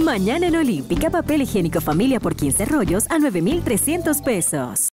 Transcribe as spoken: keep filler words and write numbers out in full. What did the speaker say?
Mañana en Olímpica, papel higiénico familia por quince rollos a nueve mil trescientos pesos.